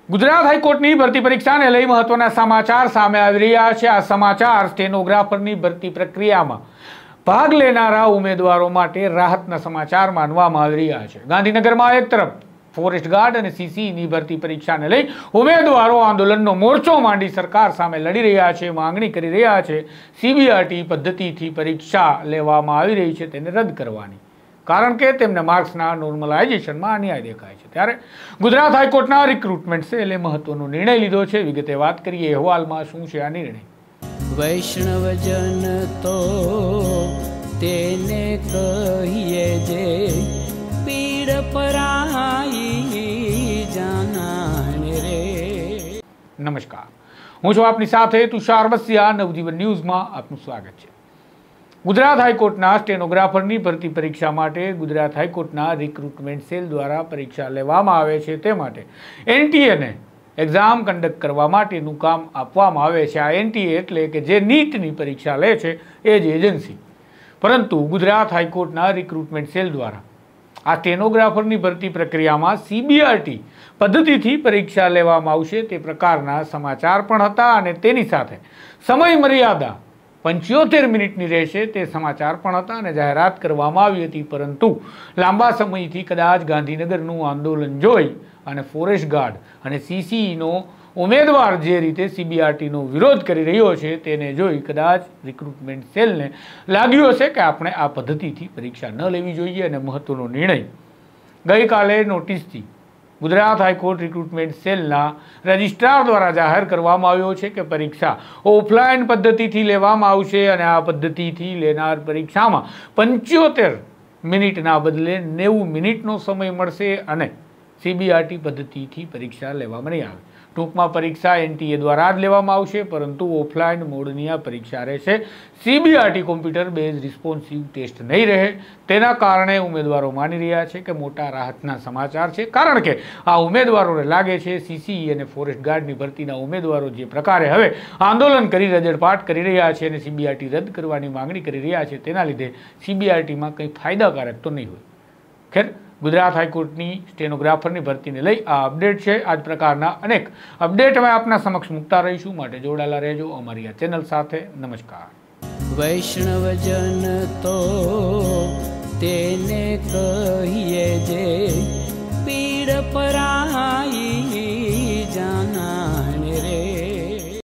ગુજરાત હાઈકોર્ટની ભરતી પરીક્ષાને લઈ મહત્વના સમાચાર સામે આવી રહ્યા છે। આ સમાચાર સ્ટેનોગ્રાફરની ભરતી પ્રક્રિયામાં ભાગ લેનારા ઉમેદવારો માટે રાહતના સમાચાર માનવામાં આવી રહ્યા છે। ગાંધીનગરમાં એક તરફ ફોરેસ્ટ ગાર્ડ અને સીસીની ભરતી પરીક્ષાને લઈ ઉમેદવારો આંદોલનનો મોરચો માંડી સરકાર સામે લડી રહ્યા છે, માંગણી કરી રહ્યા છે સીબીઆરટી પદ્ધતિથી પરીક્ષા લેવામાં આવી રહી છે તેને રદ કરવાની, કારણ કે તેમના માર્ક્સના નોર્મલાઇઝેશનમાં અન્યાય દેખાય છે। ત્યારે ગુજરાત હાઈકોર્ટના રિક્રુટમેન્ટ સેલે મહત્વનો નિર્ણય લીધો છે। વિગતે વાત કરીએ અહેવાલમાં શું છે આ નિર્ણય। વૈષ્ણવજન તો તેને કહીએ જે પીડ પરાઈ જાનાને રે। નમસ્કાર, હું છું આપની સાથે તુષાર બસિયા। નવજીવન ન્યૂઝમાં આપનું સ્વાગત છે। ગુજરાત હાઈકોર્ટના સ્ટેનોગ્રાફરની ભરતી પરીક્ષા માટે ગુજરાત હાઈકોર્ટના રિક્રુટમેન્ટ સેલ દ્વારા પરીક્ષા લેવામાં આવે છે, તે માટે એનટીએને એક્ઝામ કન્ડક્ટ કરવા માટેનું કામ આપવામાં આવે છે। આ એનટીએ એટલે કે જે નીટની પરીક્ષા લે છે એ જ એજન્સી, પરંતુ ગુજરાત હાઈકોર્ટના રિક્રુટમેન્ટ સેલ દ્વારા આ સ્ટેનોગ્રાફરની ભરતી પ્રક્રિયામાં સીબીઆરટી પદ્ધતિથી પરીક્ષા લેવામાં આવશે તે પ્રકારના સમાચાર પણ હતા અને તેની સાથે સમય મર્યાદા 75 મિનિટની રહેશે તે સમાચાર પણ હતા અને જાહેરાત કરવામાં આવી હતી। પરંતુ લાંબા સમયથી કદાચ ગાંધીનગરનું આંદોલન જોઈ અને ફોરેસ્ટ ગાર્ડ અને સીસીનો ઉમેદવાર જે રીતે સીબીઆરટીનો વિરોધ કરી રહ્યો છે તેને જોઈ કદાચ રિક્રુટમેન્ટ સેલને લાગ્યું હશે કે આપણે આ પદ્ધતિથી પરીક્ષા ન લેવી જોઈએ અને મહત્વનો નિર્ણય ગઈકાલે નોટિસથી ગુજરાત હાઈકોર્ટ રિક્રુટમેન્ટ સેલના રજિસ્ટ્રાર દ્વારા જાહેર કરવામાં આવ્યો છે કે પરીક્ષા ઓફલાઈન પદ્ધતિથી લેવામાં આવશે અને આ પદ્ધતિથી લેનાર પરીક્ષામાં 75 મિનિટના બદલે 90 મિનિટનો સમય મળશે અને સીબીઆરટી પદ્ધતિથી પરીક્ષા લેવામાં નહીં આવે। ટૂંકમાં પરીક્ષા એનટીએ દ્વારા જ લેવામાં આવશે, પરંતુ ઓફલાઈન મોડની આ પરીક્ષા રહેશે। CBRT computer base responsive test નહીં રહે, તેના કારણે ઉમેદવારો માની રહ્યા છે કે મોટા રાહતના સમાચાર છે, કારણ કે આ ઉમેદવારોને લાગે છે સીસી અને ફોરેસ્ટ ગાર્ડની ભરતીના ઉમેદવારો જે પ્રકારે હવે આંદોલન કરી રજડપાટ કરી રહ્યા છે અને સીબીઆરટી રદ કરવાની માંગણી કરી રહ્યા છે, તેના લીધે સીબીઆરટીમાં કંઈ ફાયદાકારક તો નહીં હોય। ખેર, ગુજરાત હાઈકોર્ટની સ્ટેનોગ્રાફરની ભરતીને લઈ આ અપડેટ છે। આ જ પ્રકારના અનેક અપડેટ અમે આપના સમક્ષ મૂકતા રહીશું, માટે જોડાયેલા રહેજો અમારી આ ચેનલ સાથે। નમસ્કાર। વૈષ્ણવજન તો તેને કહીએ જે પીડ પરાઈ